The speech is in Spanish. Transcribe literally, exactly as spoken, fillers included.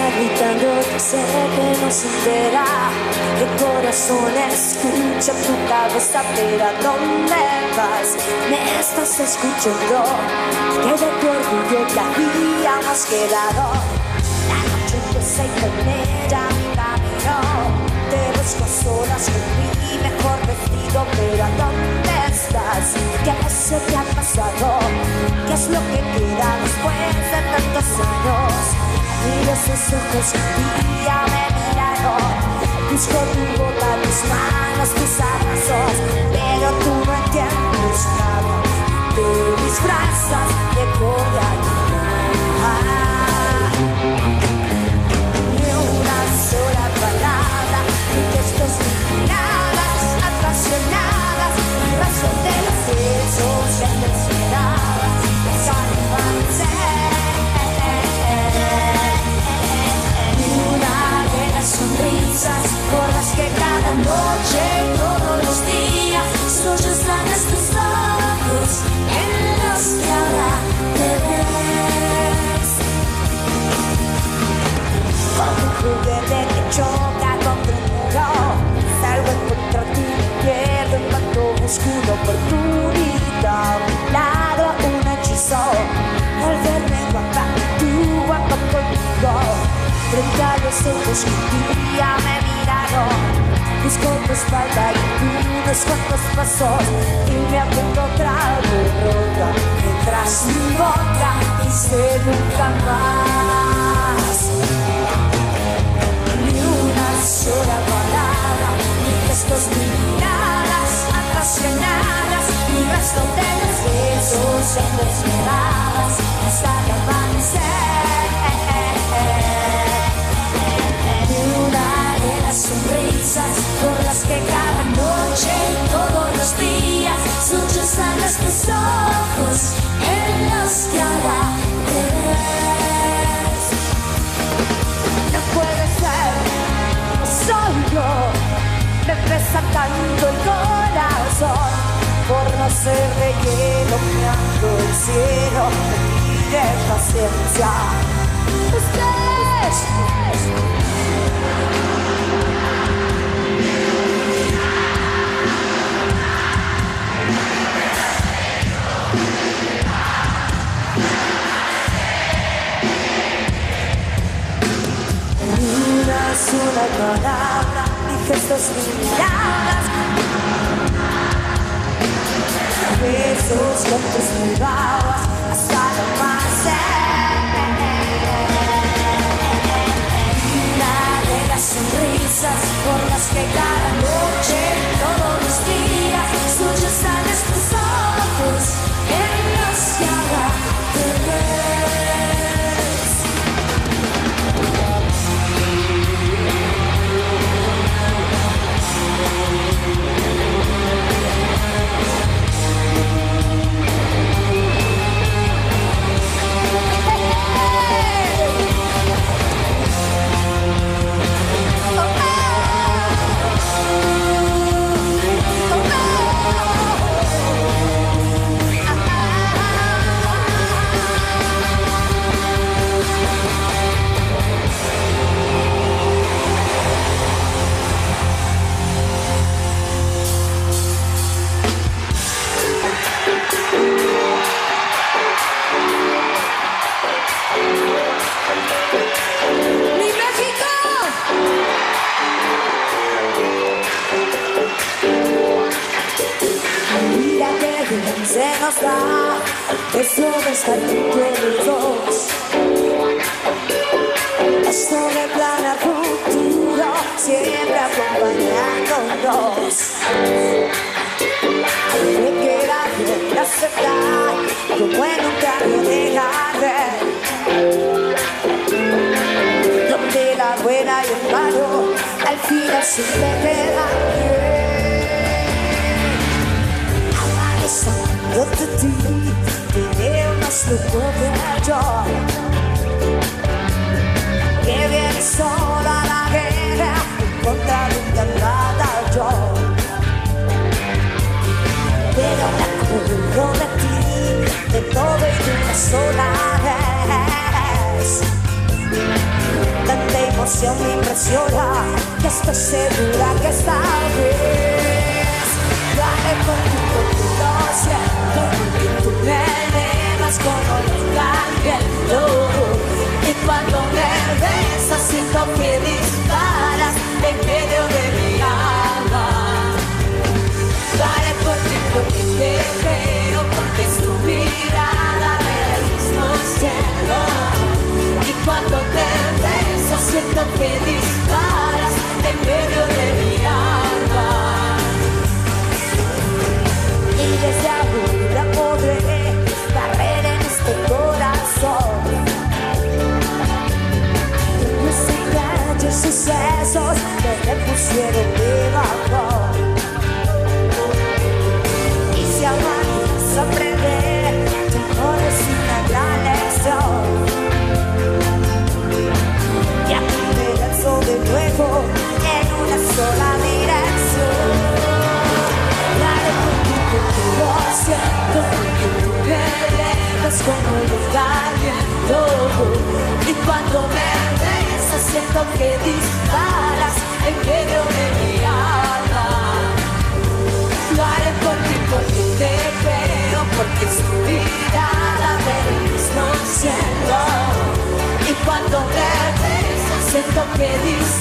gritando, sé que no se entera. El corazón escucha tu cabeza, pero ¿a dónde vas? Me estás escuchando, que de tu orgullo ya habíamos quedado. La noche empieza y con ella mi camino. Te busco a solas con mi mejor vestido, pero ¿a dónde estás? ¿Qué se te ha pasado? ¿Qué es lo que queda después de tantos años? Miro esos ojos que un día me miraron. Busco tu boca, tus manos, tus abrazos, pero tú no entiendes nada de mis brasas de coral. Ah, ni una sola palabra, ni gestos ni miradas apasionadas, ni razón de los besos que te esperabas, salvarse. Sonrisas por las que cada noche y todos los días sollozan estos ojos en los que ahora te ves. Como un juguete que choca contra el muro, salgo en contra ti, me pierdo en cuanto busco una oportunidad, un milagro, un hechizo, volverme guapa, tú guapa conmigo. Frente a los ojos que un día me miraron, busco tu espalda y unos cuantos pasos y me aprendo otra derrota detrás mi boca y sé nunca más. Ni una sola palabra, ni gestos ni miradas apasionadas, ni resto de los besos en los miradas hasta el amanecer. Sonrisas por las que cada noche y todos los días sollozan estos ojos en los que ahora te ves. No puede ser, soy yo, me pesa tanto el corazón por no ser de hielo, mirando el cielo, me pide paciencia. Ustedes, una palabra, ni gestos ni miradas, besos con tus miradas hasta el amanecer. Una de las sonrisas por las que cada noche, todos los días, sollozan estos ojos en los que ahora te ves. Eso de estar entre los dos, esto de planear futuro, siempre acompañándonos. Me queda bien aceptar lo bueno que hay que dejar ver, donde la buena y el malo al final siempre quedan bien. Yo de ti, te más loco que yo, que viene sola a la guerra en contra de un andada yo. Pero me acuerdo de ti, de todo y de una sola vez. emoción me impresiona, que estoy segura que esta vez lo haré por ti, porque lo siento, porque tú me elevas como el viento. Y cuando me besas siento que disparas en medio de mi alma. Lo haré por ti, porque te creo, porque es tu mirada del mismo cielo. Y cuando te beso siento que disparas en medio de mi alma. Y desde ahora podré barrer en este corazón los engaños, sucesos que me pusieron debajo. Y si amar es aprender, tu amor es una gran lección. Y aquí me lanzo de nuevo en una sola dirección. La haré por ti, porque lo siento, porque tú me elevas como el viento. Y cuando me besas siento que disparas en medio de mi alma. Lo haré por ti, porque te creo, porque es tu mirada del mismo cielo. Y cuando me besas siento que disparas